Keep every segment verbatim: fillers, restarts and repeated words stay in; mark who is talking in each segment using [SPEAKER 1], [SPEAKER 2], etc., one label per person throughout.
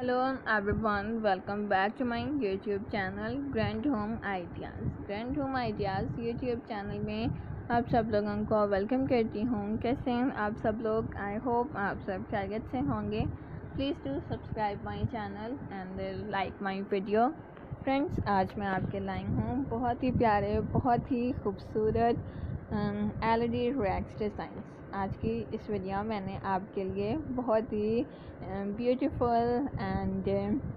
[SPEAKER 1] Hello everyone, welcome back to my YouTube channel Grand Home Ideas. Grand Home Ideas YouTube channel में आप सब लोगों को welcome करती हूँ। कैसे हैं आप सब लोग? आई होप आप सब खैरियत से होंगे। Please do subscribe my channel and like my video. Friends, आज मैं आपके लाई हूँ बहुत ही प्यारे, बहुत ही खूबसूरत L E D racks designs. आज की इस वीडियो मैंने आपके लिए बहुत ही ब्यूटीफुल एंड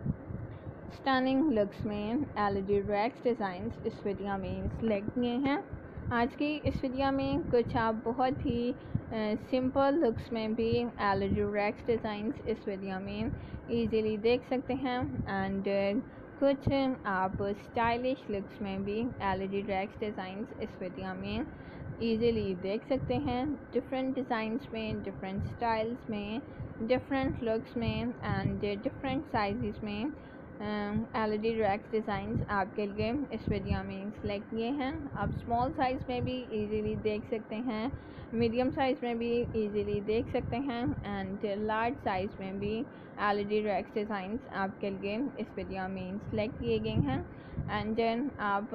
[SPEAKER 1] स्टनिंग लुक्स में L E D racks designs इस वीडियो में सिलेक्ट किए हैं। आज की इस वीडियो में कुछ आप बहुत ही सिंपल लुक्स में भी L E D racks designs इस वीडियो में इजीली देख सकते हैं एंड कुछ आप स्टाइलिश लुक्स में भी L E D racks designs इस वीडियो में इजीली देख सकते हैं। डिफरेंट डिज़ाइंस में, डिफरेंट स्टाइल्स में, डिफरेंट लुक्स में एंड डिफरेंट साइज़ में L E D racks designs आपके लिए इस वीडियो में सिलेक्ट किए हैं। आप स्मॉल साइज़ में भी इजीली देख सकते हैं, मीडियम साइज़ में भी इजीली देख सकते हैं एंड लार्ज साइज़ में भी L E D racks designs आपके लिए इस वीडियो में सिलेक्ट किए गए हैं। एंड देन आप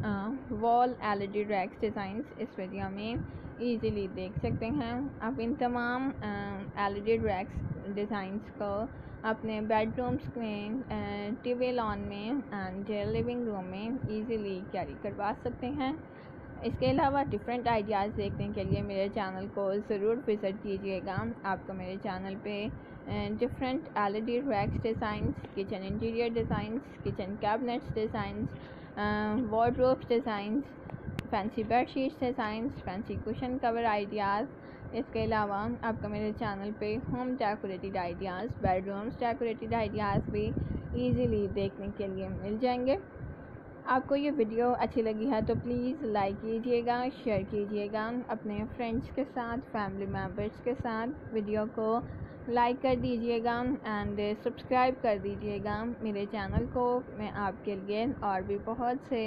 [SPEAKER 1] wall L E D racks designs इस वीडियो में इजीली देख सकते हैं। आप इन तमाम L E D racks designs को अपने बेडरूम्स में, टीवी लॉन में एंड लिविंग रूम में इजीली कैरी करवा सकते हैं। इसके अलावा डिफरेंट आइडियाज़ देखने के लिए मेरे चैनल को ज़रूर विज़िट कीजिएगा। आपको मेरे चैनल पे different L E D racks designs, kitchen interior designs, kitchen cabinets designs, wardrobes designs, fancy bedsheets designs, fancy cushion cover ideas. इसके अलावा आपको मेरे चैनल पे home decorated ideas, bedrooms decorated ideas भी इजीली देखने के लिए मिल जाएंगे। आपको ये वीडियो अच्छी लगी है तो प्लीज़ लाइक कीजिएगा, शेयर कीजिएगा अपने फ्रेंड्स के साथ, फैमिली मेम्बर्स के साथ। वीडियो को लाइक कर दीजिएगा एंड सब्सक्राइब कर दीजिएगा मेरे चैनल को। मैं आपके लिए और भी बहुत से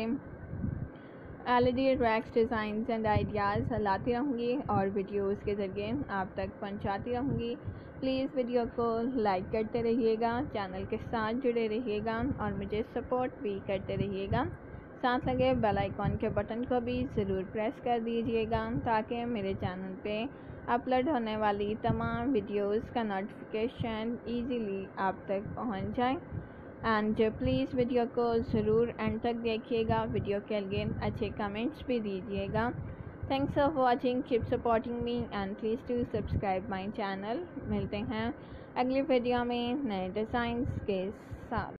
[SPEAKER 1] L E D racks designs and ideas लाती रहूँगी और वीडियोस के ज़रिए आप तक पहुँचाती रहूँगी। प्लीज़ वीडियो को लाइक करते रहिएगा, चैनल के साथ जुड़े रहिएगा और मुझे सपोर्ट भी करते रहिएगा। साथ लगे बेल आइकॉन के बटन को भी ज़रूर प्रेस कर दीजिएगा ताकि मेरे चैनल पे अपलोड होने वाली तमाम वीडियोस का नोटिफिकेशन इजीली आप तक पहुंच जाए। एंड प्लीज़ वीडियो को ज़रूर एंड तक देखिएगा, वीडियो के लिए अच्छे कमेंट्स भी दीजिएगा। Thanks for watching, keep supporting me and please to subscribe my channel. मिलते हैं अगली वीडियो में नए डिज़ाइंस के साथ।